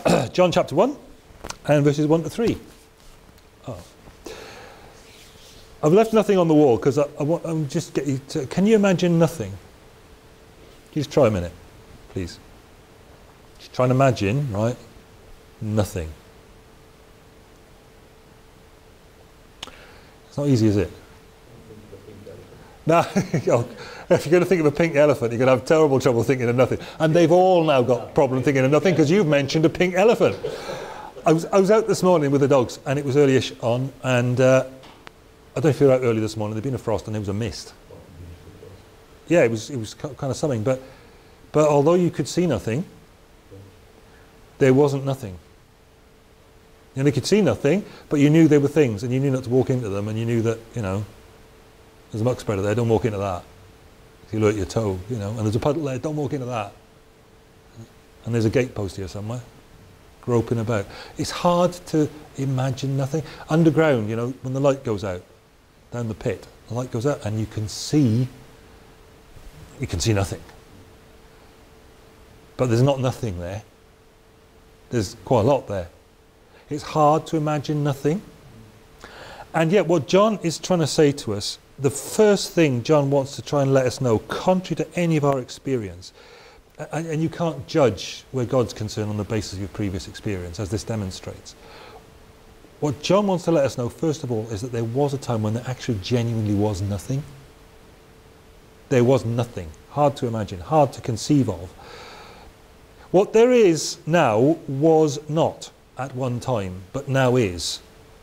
John chapter 1 and verses 1 to 3. Oh. I've left nothing on the wall because I'm just get you to, can you imagine nothing? Just try a minute, please. Just try and imagine, right? Nothing. It's not easy, is it? No, if you're going to think of a pink elephant, you're going to have terrible trouble thinking of nothing. And they've all now got problem thinking of nothing because you've mentioned a pink elephant. I was out this morning with the dogs, and it was early-ish on, and I don't know if you were out early this morning. There'd been a frost and there was a mist. Yeah, it was kind of something, but although you could see nothing, there wasn't nothing. You know, you could see nothing, but you knew there were things, and you knew not to walk into them, and you knew that, you know, there's a muck spreader there, don't walk into that. You'll hurt your toe, you know, and there's a puddle there, don't walk into that. And there's a gatepost here somewhere, groping about. It's hard to imagine nothing. Underground, you know, when the light goes out, down the pit, the light goes out and you can see nothing. But there's not nothing there. There's quite a lot there. It's hard to imagine nothing. And yet what John is trying to say to us, the first thing John wants to try and let us know, contrary to any of our experience, and you can't judge where God's concerned on the basis of your previous experience, as this demonstrates. What John wants to let us know, first of all, is that there was a time when there actually genuinely was nothing. There was nothing. Hard to imagine, hard to conceive of. What there is now was not at one time, but now is.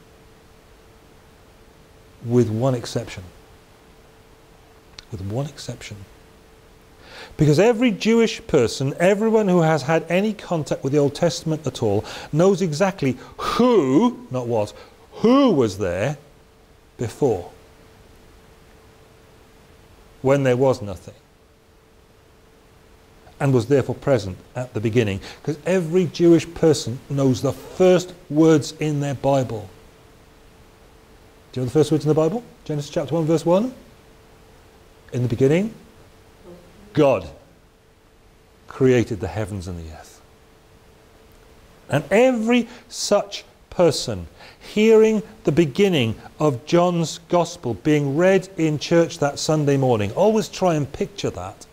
With one exception. With one exception. Because every Jewish person, everyone who has had any contact with the Old Testament at all, knows exactly who, not what, who was there before. When there was nothing. And was therefore present at the beginning. Because every Jewish person knows the first words in their Bible. Do you know the first words in the Bible? Genesis chapter 1 verse 1. In the beginning, God created the heavens and the earth. And every such person hearing the beginning of John's Gospel being read in church that Sunday morning, always try and picture that,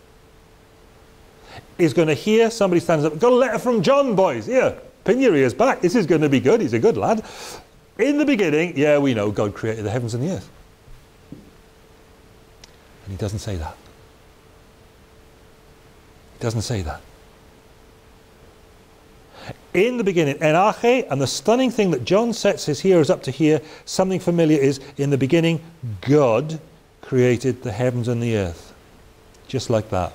is going to hear somebody stands up, got a letter from John, boys, here, pin your ears back, this is going to be good, he's a good lad. In the beginning, yeah, we know God created the heavens and the earth. And he doesn't say that. He doesn't say that. In the beginning, enache, and the stunning thing that John sets his hearers up to hear, something familiar, is in the beginning, God created the heavens and the earth. Just like that.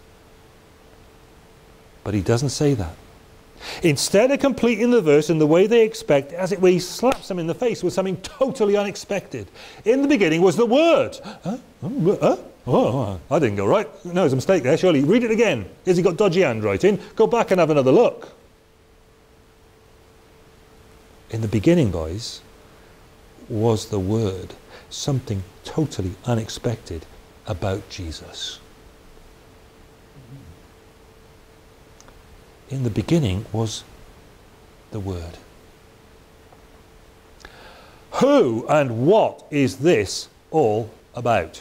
But he doesn't say that. Instead of completing the verse in the way they expect, as it were, he slaps them in the face with something totally unexpected. In the beginning was the Word. Oh, I didn't go right. No, there's a mistake there, surely. Read it again. Has he got dodgy handwriting? Go back and have another look. In the beginning, boys, was the Word. Something totally unexpected about Jesus. In the beginning was the Word. Who and what is this all about?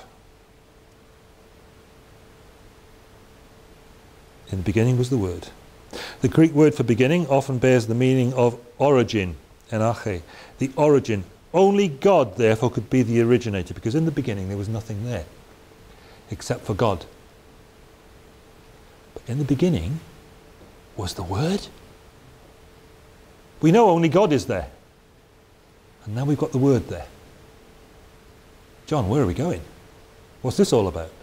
In the beginning was the Word. The Greek word for beginning often bears the meaning of origin, enache, the origin. Only God, therefore, could be the originator, because in the beginning there was nothing there, except for God. But in the beginning was the Word. We know only God is there. And now we've got the Word there. John, where are we going? What's this all about?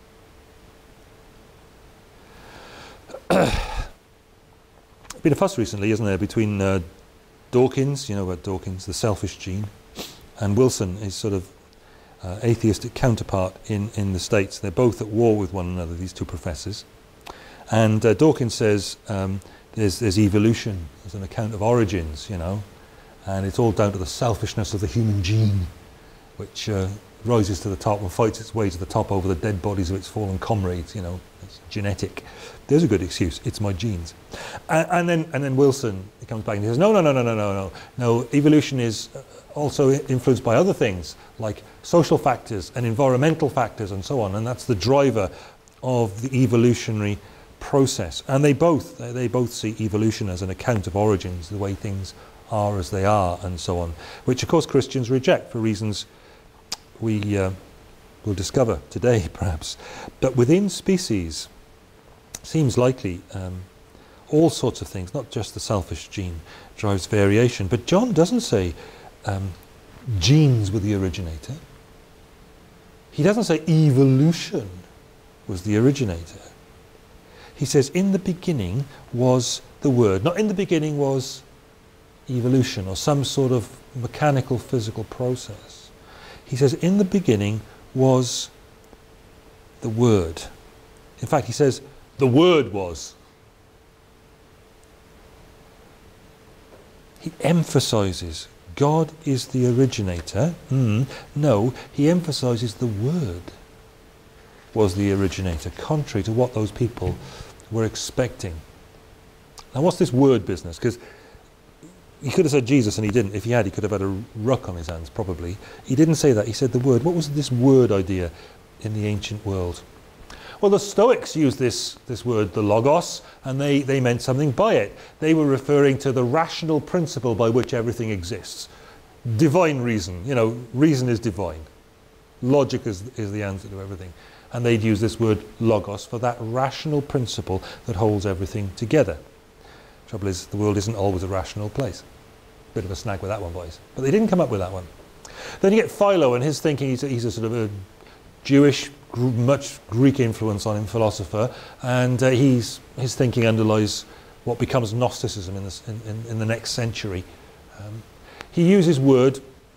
Been a fuss recently, isn't there, between Dawkins, you know about Dawkins, the selfish gene, and Wilson, his sort of atheistic counterpart in the States. They're both at war with one another, these two professors. And Dawkins says there's evolution, there's an account of origins, you know, and it's all down to the selfishness of the human gene, which rises to the top and fights its way to the top over the dead bodies of its fallen comrades, you know. It's genetic. There's a good excuse. It's my genes. And then Wilson, he comes back and he says, no. Evolution is also influenced by other things like social factors and environmental factors and so on. And that's the driver of the evolutionary process. And they both see evolution as an account of origins, the way things are as they are, and so on, which of course Christians reject for reasons we will discover today, perhaps. But within species, seems likely all sorts of things, not just the selfish gene drives variation. But John doesn't say genes were the originator. He doesn't say evolution was the originator. He says in the beginning was the Word. Not in the beginning was evolution or some sort of mechanical physical process. He says in the beginning was the Word. In fact, he says the Word was. He emphasizes God is the originator. No, he emphasizes the Word was the originator, contrary to what those people were expecting. Now what's this word business? Because he could have said Jesus and he didn't. If he had, he could have had a ruck on his hands, probably. He didn't say that. He said the Word. What was this word idea in the ancient world? Well, the Stoics used this word, the logos, and they meant something by it. They were referring to the rational principle by which everything exists. Divine reason. You know, reason is divine. Logic is the answer to everything. And they'd use this word logos for that rational principle that holds everything together. Trouble is, the world isn't always a rational place. Bit of a snag with that one, boys. But they didn't come up with that one. Then you get Philo and his thinking. He's a sort of a Jewish, much Greek influence on him, philosopher, and his thinking underlies what becomes Gnosticism in the next century. He uses word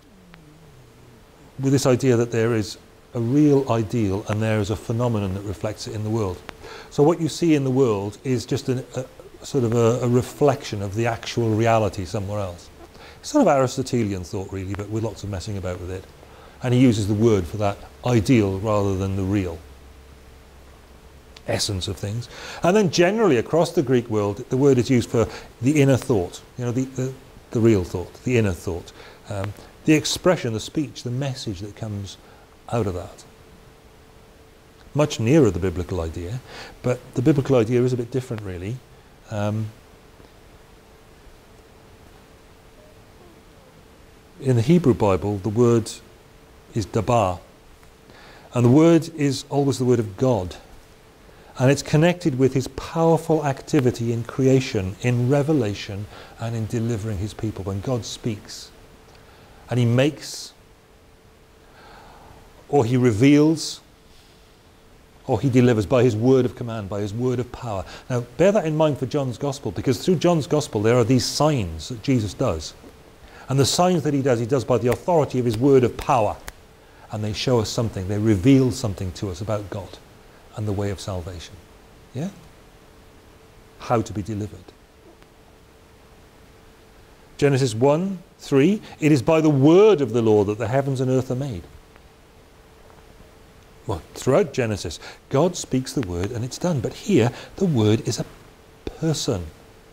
with this idea that there is a real ideal and there is a phenomenon that reflects it in the world. So what you see in the world is just a sort of a reflection of the actual reality somewhere else. It's sort of Aristotelian thought really, but with lots of messing about with it. And he uses the word for that ideal rather than the real essence of things. And then generally across the Greek world, the word is used for the inner thought, you know, the real thought, the inner thought, the expression, the speech, the message that comes out of that. Much nearer the biblical idea, but the biblical idea is a bit different really. In the Hebrew Bible, the word is dabar, and the word is always the word of God, and it's connected with his powerful activity in creation, in revelation, and in delivering his people. When God speaks and he makes, or he reveals, or he delivers by his word of command, by his word of power. Now bear that in mind for John's Gospel, because through John's Gospel there are these signs that Jesus does, and the signs that he does by the authority of his word of power. And they show us something, they reveal something to us about God and the way of salvation. Yeah? How to be delivered. Genesis 1:3, it is by the word of the Lord that the heavens and earth are made. Well, throughout Genesis, God speaks the word and it's done. But here, the word is a person.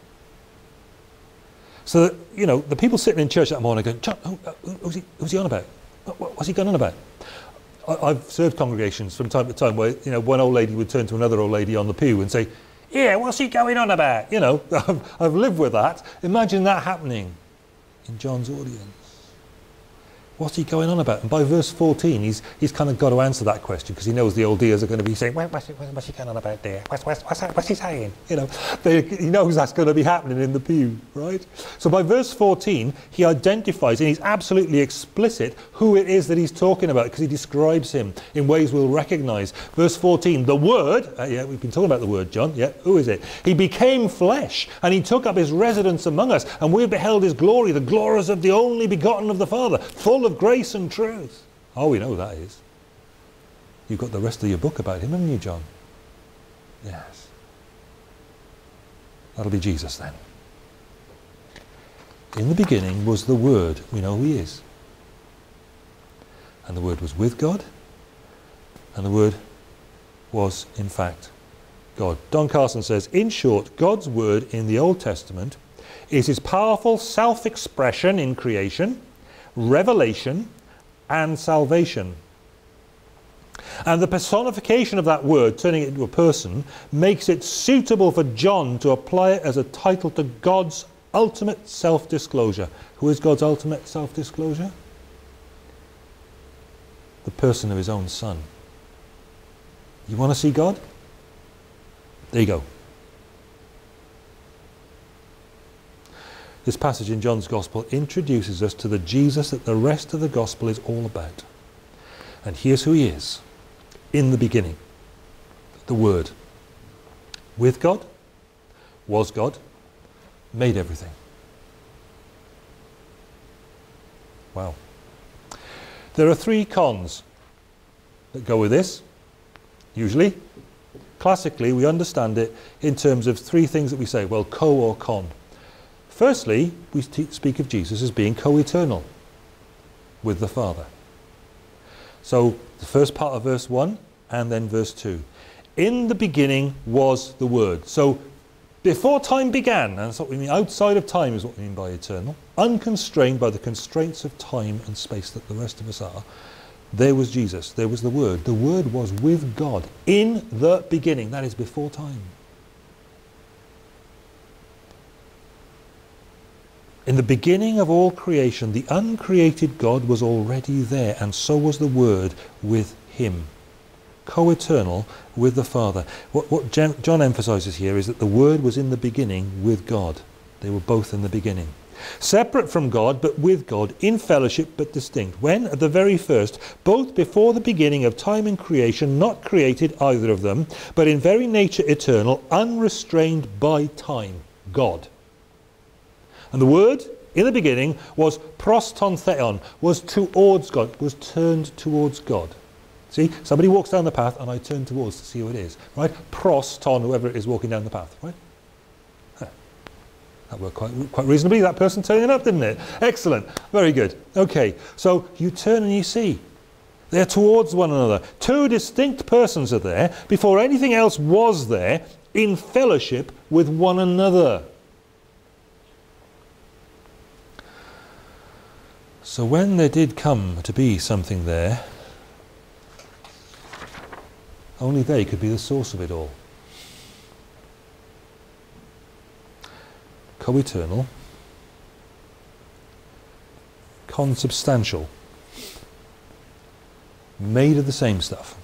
So that, you know, the people sitting in church that morning going, John, who's he on about? What's he going on about? I've served congregations from time to time where, you know, one old lady would turn to another old lady on the pew and say, yeah, what's he going on about? You know, I've lived with that. Imagine that happening in John's audience. What's he going on about? And by verse 14, he's kind of got to answer that question, because he knows the old ears are going to be saying, what's he going on about there? What's he saying? You know, he knows that's going to be happening in the pew, right? So by verse 14, he identifies, and he's absolutely explicit, who it is that he's talking about, because he describes him in ways we'll recognize. Verse 14, the Word, yeah, we've been talking about the Word, John, yeah, who is it? He became flesh, and he took up his residence among us, and we beheld his glory, the glories of the only begotten of the Father, full of grace and truth. Oh, we know that is. You've got the rest of your book about him, haven't you, John? Yes. That'll be Jesus then. In the beginning was the Word. We know who he is. And the Word was with God. And the Word was, in fact, God. Don Carson says, in short, God's word in the Old Testament is his powerful self-expression in creation, revelation, and salvation. And the personification of that word, turning it into a person, makes it suitable for John to apply it as a title to God's ultimate self-disclosure. Who is God's ultimate self-disclosure? The person of his own Son. You want to see God? There you go. This passage in John's Gospel introduces us to the Jesus that the rest of the Gospel is all about. And here's who he is. In the beginning, the Word. With God, was God, made everything. Wow. There are 3 cons that go with this, usually. Classically, we understand it in terms of 3 things that we say, well, co or con. Firstly, we speak of Jesus as being co-eternal with the Father. So, the first part of verse 1 and then verse 2. In the beginning was the Word. So, before time began, and that's what we mean, outside of time is what we mean by eternal, unconstrained by the constraints of time and space that the rest of us are, there was Jesus, there was the Word. The Word was with God in the beginning, that is before time. In the beginning of all creation, the uncreated God was already there, and so was the Word with him. Co-eternal with the Father. What John emphasizes here is that the Word was in the beginning with God. They were both in the beginning. Separate from God, but with God, in fellowship, but distinct. When, at the very first, both before the beginning of time and creation, not created either of them, but in very nature eternal, unrestrained by time, God. And the Word, in the beginning, was proston theon, was towards God, was turned towards God. See, somebody walks down the path and I turn towards to see who it is, right? Proston, whoever it is walking down the path, right? Huh. That worked quite reasonably, that person turning up, didn't it? Excellent, very good. Okay, so you turn and you see. They're towards one another. 2 distinct persons are there, before anything else was there, in fellowship with one another. So when there did come to be something there, only they could be the source of it all. Co-eternal, consubstantial, made of the same stuff.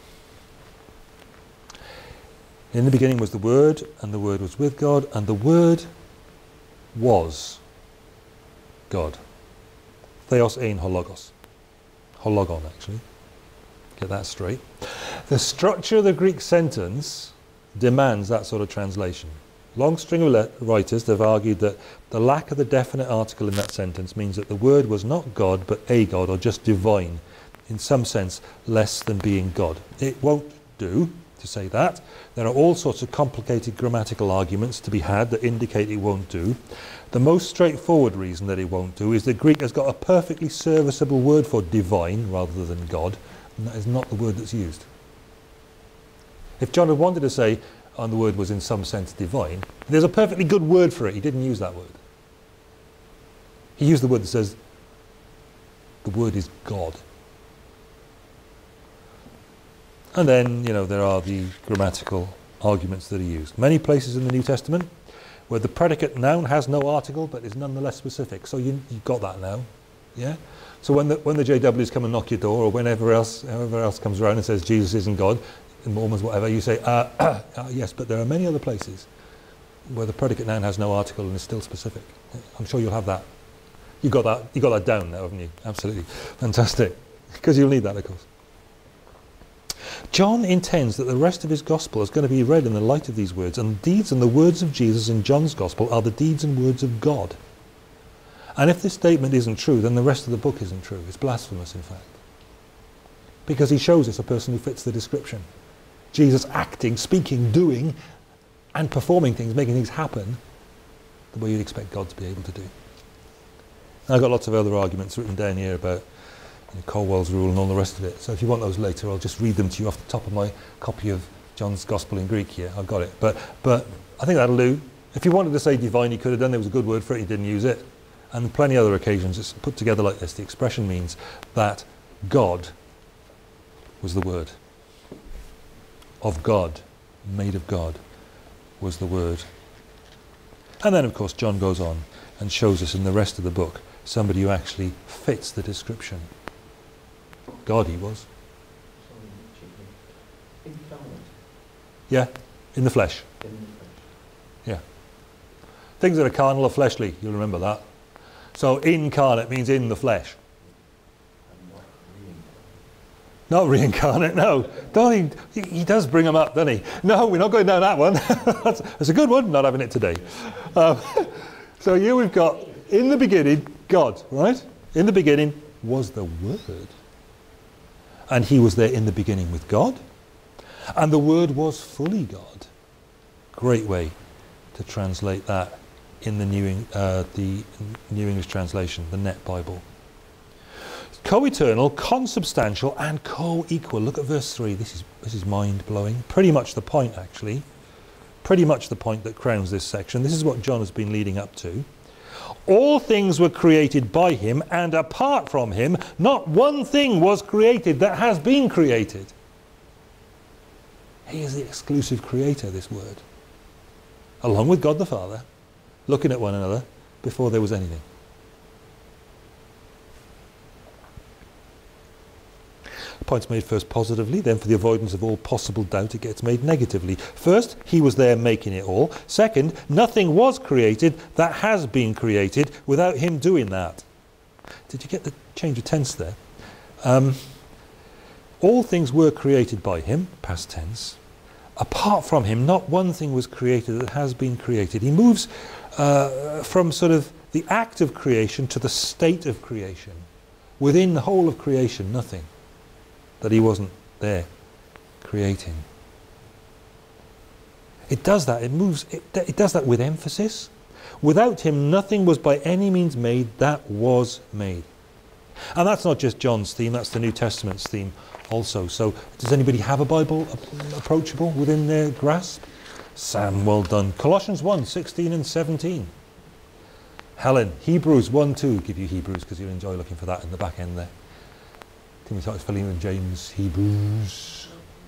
In the beginning was the Word, and the Word was with God, and the Word was God. Theos ein hologos. Hologon, actually. Get that straight. The structure of the Greek sentence demands that sort of translation. Long string of writers have argued that the lack of the definite article in that sentence means that the Word was not God, but a God, or just divine, in some sense less than being God. It won't do to say that. There are all sorts of complicated grammatical arguments to be had that indicate it won't do. The most straightforward reason that it won't do is that Greek has got a perfectly serviceable word for divine rather than God, and that is not the word that's used. If John had wanted to say, and the word was in some sense divine, there's a perfectly good word for it. He didn't use that word. He used the word that says, the word is God. And then, you know, there are the grammatical arguments that are used. Many places in the New Testament where the predicate noun has no article but is nonetheless specific. So you've got that now. Yeah? So when the JWs come and knock your door, or whoever else comes around and says Jesus isn't God, in Mormons, whatever, you say, yes, but there are many other places where the predicate noun has no article and is still specific. I'm sure you'll have that. You got that down now, haven't you? Absolutely. Fantastic. Because you'll need that, of course. John intends that the rest of his gospel is going to be read in the light of these words, and the deeds and the words of Jesus in John's gospel are the deeds and words of God. And if this statement isn't true, then the rest of the book isn't true. It's blasphemous, in fact. Because he shows us a person who fits the description. Jesus acting, speaking, doing, and performing things, making things happen the way you'd expect God to be able to do. And I've got lots of other arguments written down here about Colwell's rule and all the rest of it. So if you want those later, I'll just read them to you off the top of my copy of John's Gospel in Greek here. I've got it. But I think that'll do. If he wanted to say divine, he could have done. There was a good word for it. He didn't use it. And plenty of other occasions it's put together like this. The expression means that God was the Word. Of God, made of God, was the Word. And then, of course, John goes on and shows us in the rest of the book somebody who actually fits the description. God he was. Yeah, in the flesh. Yeah. Things that are carnal are fleshly, you'll remember that. So incarnate means in the flesh. Not reincarnate, no. Don't he does bring them up, doesn't he? No, we're not going down that one. That's a good one, not having it today. So here we've got, in the beginning, God, right? In the beginning was the Word. And he was there in the beginning with God. And the Word was fully God. Great way to translate that in the New English translation, the Net Bible. Co-eternal, consubstantial, and co-equal. Look at verse 3. This is mind-blowing. Pretty much the point, actually. Pretty much the point that crowns this section. This is what John has been leading up to. All things were created by him, and apart from him, not one thing was created that has been created. He is the exclusive creator, this Word. Along with God the Father, looking at one another before there was anything. The point's made first positively, then for the avoidance of all possible doubt it gets made negatively. First, he was there making it all. Second, nothing was created that has been created without him doing that. Did you get the change of tense there? All things were created by him, past tense. Apart from him, not one thing was created that has been created. He moves from sort of the act of creation to the state of creation. Within the whole of creation, nothing that he wasn't there creating. It does that. It does that with emphasis. Without him, nothing was by any means made that was made. And that's not just John's theme, that's the New Testament's theme also. So does anybody have a Bible approachable within their grasp? Sam, well done. Colossians 1, 16 and 17. Helen, Hebrews 1, 2. Give you Hebrews because you'll enjoy looking for that in the back end there. Timothy Titus, Philemon, James, Hebrews.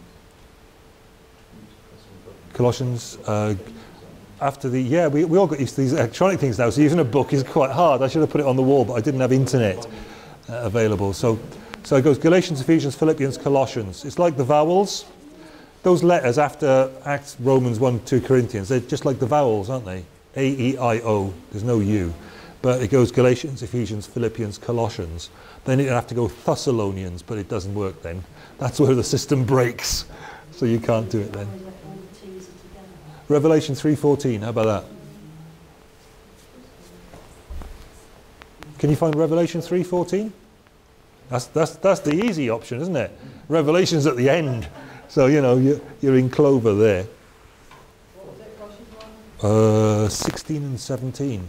Colossians. After the, yeah, we all got used to these electronic things now, so using a book is quite hard. I should have put it on the wall, but I didn't have internet available. So it goes Galatians, Ephesians, Philippians, Colossians. It's like the vowels. Those letters after Acts, Romans 1, 2 Corinthians, they're just like the vowels, aren't they? A, E, I, O. There's no U. But it goes Galatians, Ephesians, Philippians, Colossians. Then it'd have to go Thessalonians, but it doesn't work then. That's where the system breaks. So you can't do it then. Revelation 3:14, how about that? Can you find Revelation 3:14? That's the easy option, isn't it? Revelation's at the end. So, you know, you're in clover there. 16 and 17.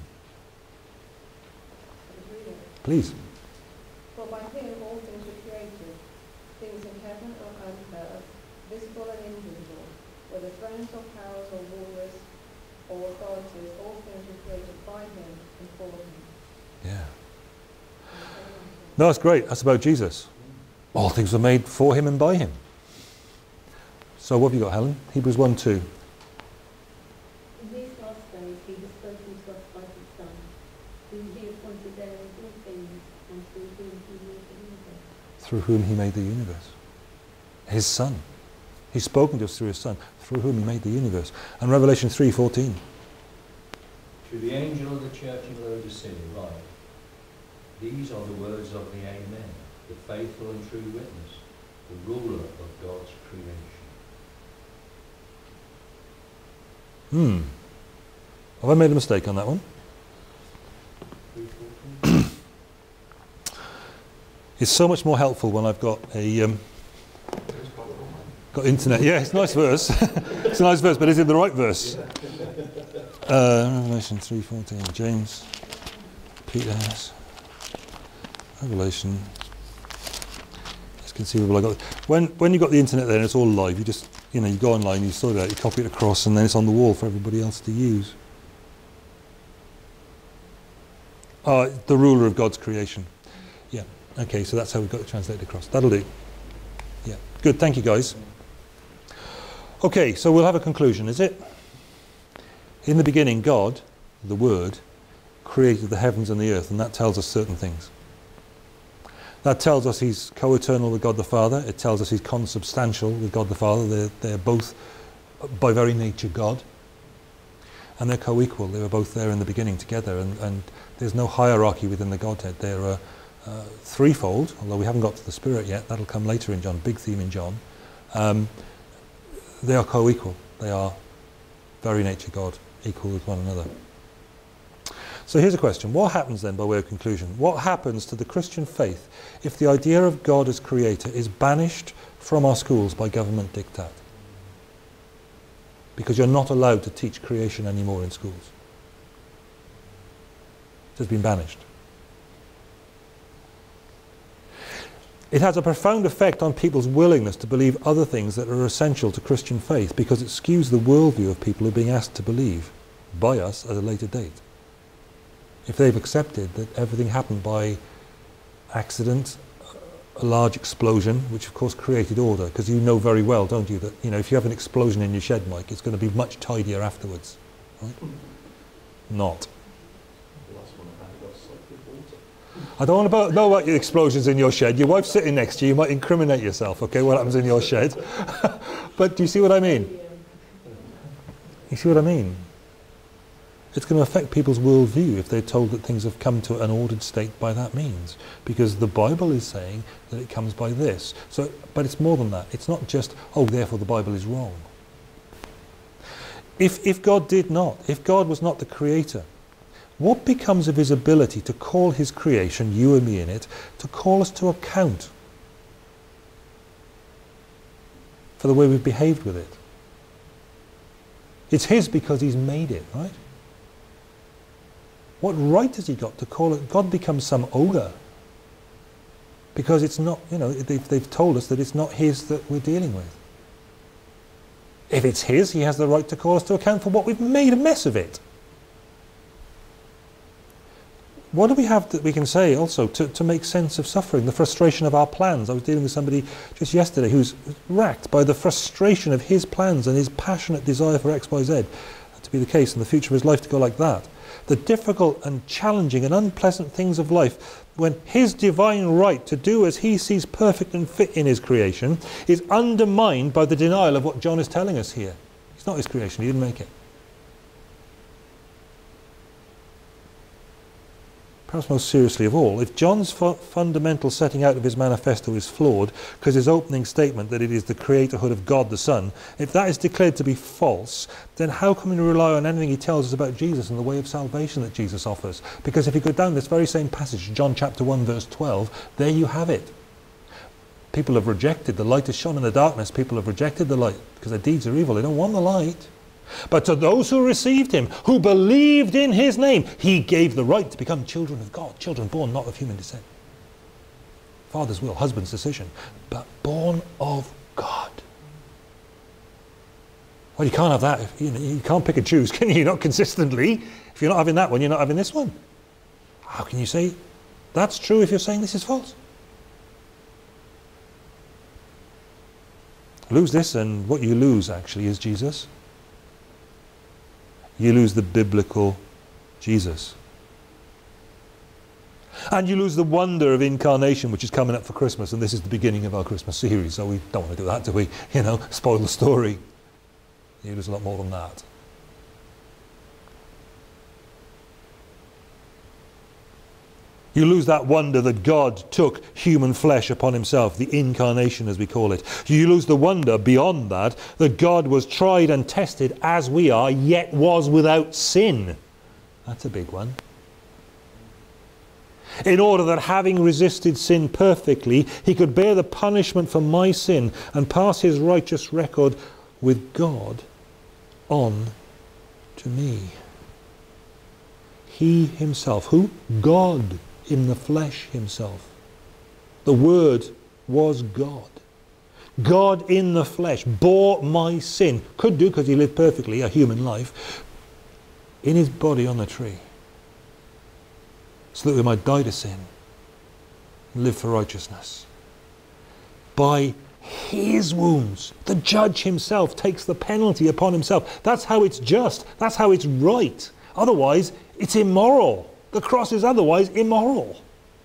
Please. For by him all things were created, things in heaven and earth, visible and invisible, whether thrones or powers or rulers or authorities, all things were created by him and for him. Yeah. No, that's great. That's about Jesus. All things were made for him and by him. So what have you got, Helen? Hebrews 1, 2. In these last days he has spoken to us by his Son, whom he appointed heir of all things, and through whom he made the universe. Through whom he made the universe. His Son. He's spoken to us through his Son, through whom he made the universe. And Revelation 3:14. To the angel of the church in Laodicea write, these are the words of the Amen, the faithful and true witness, the ruler of God's creation. Have I made a mistake on that one? It's so much more helpful when I've got a got internet. Yeah, it's a nice verse. It's a nice verse, but is it the right verse? Revelation 3:14. James, Peter has Revelation. It's conceivable. I got when you got the internet there and it's all live. You just You know, you go online, you sort it out, you copy it across, and then it's on the wall for everybody else to use. The ruler of God's creation. Yeah, okay, so that's how we've got it translated across. That'll do. Yeah, good, thank you guys. Okay, so we'll have a conclusion, is it? In the beginning, God, the Word, created the heavens and the earth, and that tells us certain things. That tells us he's co-eternal with God the Father. It tells us he's consubstantial with God the Father. They're both, by very nature, God. And they're co-equal. They were both there in the beginning together. And there's no hierarchy within the Godhead. They're threefold, although we haven't got to the Spirit yet. That'll come later in John. Big theme in John. They are co-equal. They are very nature God, equal with one another. So here's a question. What happens then, by way of conclusion? What happens to the Christian faith if the idea of God as creator is banished from our schools by government diktat? Because you're not allowed to teach creation anymore in schools. It has been banished. It has a profound effect on people's willingness to believe other things that are essential to Christian faith, because it skews the worldview of people who are being asked to believe by us at a later date. If they've accepted that everything happened by accident, a large explosion, which of course created order, because you know very well, don't you, that if you have an explosion in your shed, Mike, it's going to be much tidier afterwards. Right? Not. I don't want to know about your explosions in your shed. Your wife's sitting next to you, you might incriminate yourself, okay, what happens in your shed. But do you see what I mean? You see what I mean? It's going to affect people's worldview if they're told that things have come to an ordered state by that means. Because the Bible is saying that it comes by this. So, but it's more than that. It's not just, oh, therefore the Bible is wrong. If God did not, if God was not the creator, what becomes of his ability to call his creation, you and me in it, to call us to account for the way we've behaved with it? It's his because he's made it, right? What right has he got to call it? God becomes some ogre. Because it's not, they've told us that it's not his that we're dealing with. If it's his, he has the right to call us to account for what we've made a mess of it. What do we have that we can say also to make sense of suffering, the frustration of our plans? I was dealing with somebody just yesterday who's racked by the frustration of his plans and his passionate desire for X, Y, Z to be the case in the future of his life to go like that. The difficult and challenging and unpleasant things of life, when his divine right to do as he sees perfect and fit in his creation is undermined by the denial of what John is telling us here. It's not his creation, he didn't make it. Perhaps most seriously of all, if John's fundamental setting out of his manifesto is flawed, because his opening statement that it is the creatorhood of God the Son, if that is declared to be false, then how can we rely on anything he tells us about Jesus and the way of salvation that Jesus offers? Because if you go down this very same passage, John chapter 1 verse 12, there you have it. People have rejected, the light is shone in the darkness, people have rejected the light because their deeds are evil, they don't want the light. But to those who received him, who believed in his name, he gave the right to become children of God, children born not of human descent. Father's will, husband's decision, but born of God. Well, you can't have that. You can't pick and choose, can you? Not consistently. If you're not having that one, you're not having this one. How can you say that's true if you're saying this is false? Lose this, and what you lose actually is Jesus. You lose the biblical Jesus. And you lose the wonder of incarnation, which is coming up for Christmas, and this is the beginning of our Christmas series, so we don't want to do that, do we? Spoil the story. You lose a lot more than that. You lose that wonder that God took human flesh upon himself, the incarnation as we call it. You lose the wonder beyond that God was tried and tested as we are, yet was without sin. That's a big one. In order that having resisted sin perfectly, he could bear the punishment for my sin and pass his righteous record with God on to me. He himself, who? God. In the flesh himself. The Word was God. God in the flesh bore my sin. Could do because he lived perfectly a human life in his body on the tree, so that we might die to sin and live for righteousness. By his wounds, the judge himself takes the penalty upon himself. That's how it's just. That's how it's right. Otherwise, it's immoral. The cross is otherwise immoral.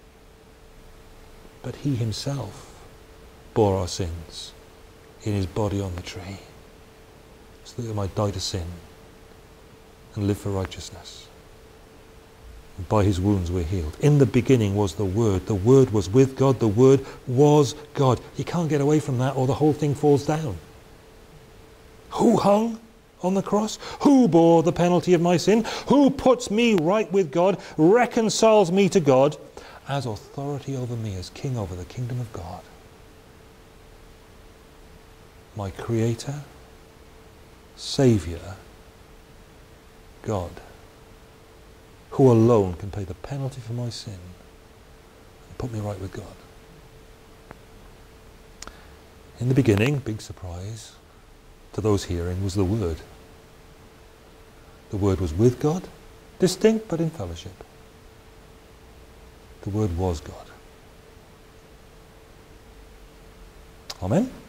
But he himself bore our sins in his body on the tree, so that we might die to sin and live for righteousness. And by his wounds we're healed. In the beginning was the Word. The Word was with God. The Word was God. You can't get away from that or the whole thing falls down. Who hung on the cross? Who bore the penalty of my sin? Who puts me right with God, reconciles me to God, as authority over me, as king over the kingdom of God? My Creator, Saviour, God, who alone can pay the penalty for my sin and put me right with God. In the beginning, big surprise to those hearing, was the Word. The Word was with God, distinct but in fellowship. The Word was God. Amen.